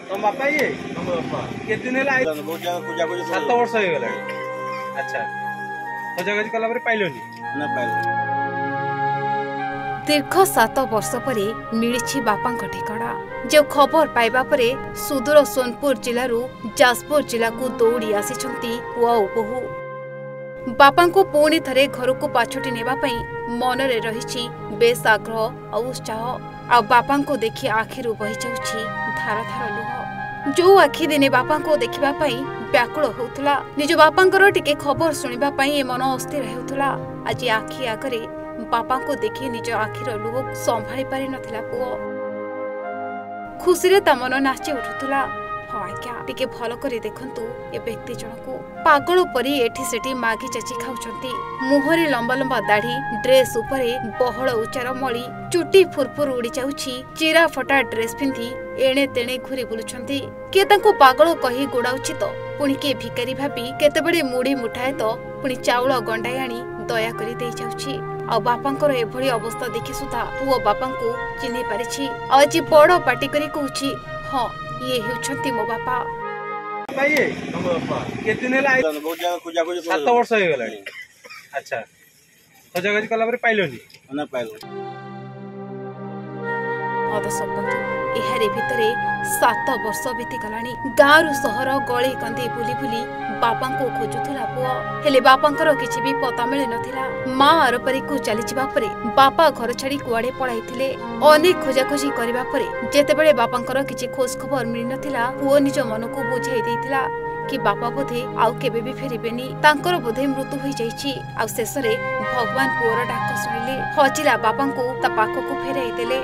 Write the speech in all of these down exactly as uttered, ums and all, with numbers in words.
तुम बापा ये हम बापा केते दिन हैला बहुत जगह पूजा पूजा सात वर्ष हो गला। अच्छा खोजाखोजी कला पर पाइलोनी ना पाइल। दीर्घ सात वर्ष परे मिली बापा ठिकाना जो खबर पाइबा परे सुदूर सोनपुर जिलू जाजपुर जिला को दौड़ी आसी पुआ बोहू बापा को पुणी थे घर को पाछुटी नेबापई मनरे रही बेस आग्रह और उत्साह आ बापा को देखि आखिरु बही जाउछि धार धार लुह। जो आखि दिने बापा को देखिबा पई व्याकुल होउथला निज बापांकर टिके खबर सुनिबा पई मन अस्थिर हेउथला। आज आखि आगरे बापा को देखि निज आखिर लुह संभाली पारि नथिला पुओ। खुशी रे ता मन नाची उठुथला। हाँ आज्ञा टिके भल करी देखंतु ए व्यक्ति जनकू पागल परी एठी सेठी मागी चाची खाउछंती। मुहरे लंबा लंबा दाढ़ी ड्रेस उपरे बहळ उच्चार मळी चुटी फुरफुर उड़ी जाउछि चिरा फटा ड्रेस पिंधि एणे तेणे घुरी बुलुछंती। के तांको पागल कही गुडाउछि तो पुणी के भिकारी भाबी केतेबेले मुड़ी मुठाए तो पुणी चाउळ गंडाई आनी दया करी देई जाउछि। आ बापांकर एभଳି अवस्था देखि सुधा पुओ बापांको चिन्हि पारिछि। आज बड़ पार्टी करी कहूछि हाँ ये हेउछंती मो बापा। बापा ये हम बापा केते दिन हैला बहुत जगह पूजा पूजा सात वर्ष हो गला। अच्छा खोजाखोजी कला पर पाइलोनी ना पाइल। दर्शक बंधु एहारे भितरे सात वर्ष बीती गलानी गाँव सहर गली कंदी बुली बुली बापा को खोजुला पुओ हेले बापांकर किछि भी पता मिले नथिला। मां आरपारी को चली जिबा परे बापा घर छाड़ी कुआडे पळाइथिले। अनेक खोजाखोजी करिबा परे जेतेबेले बापांकर किछि खोज खबर मिलि नथिला पुओ निज मन को बुझाई देइथिला कि बापा बोधे आउ केबे भी फेरिबेनी तांकर बोधे मृत्यु होई जाईछि। आ शेषरे भगवान पुओर डाक सुनिले हजिला बापा को ता पाखो को फेराई देले।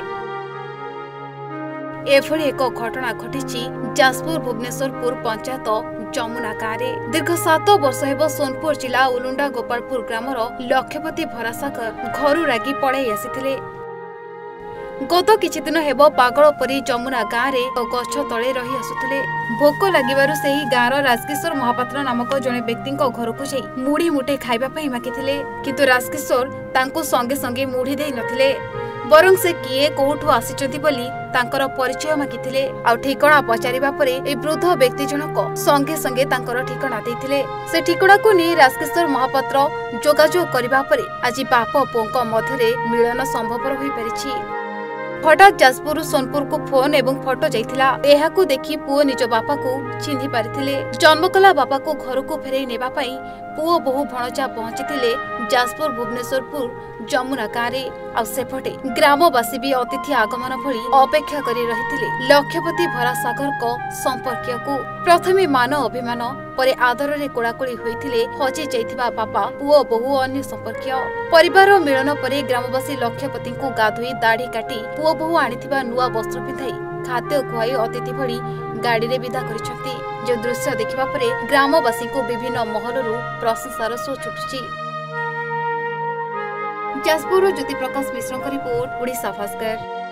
एभଳି एक घटना घटिछि जाजपुर भुवनेश्वरपुर पंचायत जमुना गाँव। दीर्घ सात वर्ष हेब सोनपुर जिला उलुंडा गोपालपुर ग्रामर लक्षपति भरासागर घरू रागी पळाई आसिथिले। गत किछि दिन हेब पागल परी जमुना गाँव रे गछ तळे रही आसुथिले। भोक लागिबारु सेही गाँवर राजकिशोर महापात्र नामक जणे व्यक्ति घर को जाई मुढ़ी मुठे खाइबा पई मागिथिले किंतु राजकिशोर तांको संगे संगे मुढ़ी देई नथिले बरं से किए कोठु आसिचंती बोली तांकर परिचय मागिथिले। आ ठिकଣା पचारिबा परे ए वृद्ध व्यक्ति जनक संगे संगे तांकर ठिकଣା देइथिले। से ठिकଣା को नै राजकिशोर महापात्र जोगाजोग करिबा परे आज बाप पुओंक मध्यरे मिलन संभवपर होई परिछि। हठात जाजपुर सोनपुर को फोन एवं फोटो जाइथिला। एहाकू देखि पुओ निज बापा को चिन्हि पारिथिले। जन्मकला बापा को घर को फेरई नेबा पई पुओ बहु भणजा पहुंचीथिले जाजपुर भुवनेश्वरपुर जमुना गाँव। आ सेपटे ग्रामवासी भी अतिथि आगमन भली अपेक्षा करी रहिथिले लक्षपति भरासागर को संपर्कीय को। प्रथमे मान अभिमान परे आदर रे कोड़ाकोड़ी होइथिले हजि जाइथिबा बापा पुओ बहु अन्य संपर्कीय। परिवार मिलन परे ग्रामवासी लक्षपति को गाधोई दाढ़ी काटी पुओ बहु आनिथिबा नुआ वस्त्र पिंधाई खाद्य खुआई अतिथि भली गाड़ी रे विदा करिसंती। जो दृश्य देखिबा परे ग्रामवासी को विभिन्न महलरू प्रशंसार सो छुटुछि। जाजपुर ज्योति प्रकाश मिश्र रिपोर्ट ओडिशा भास्कर।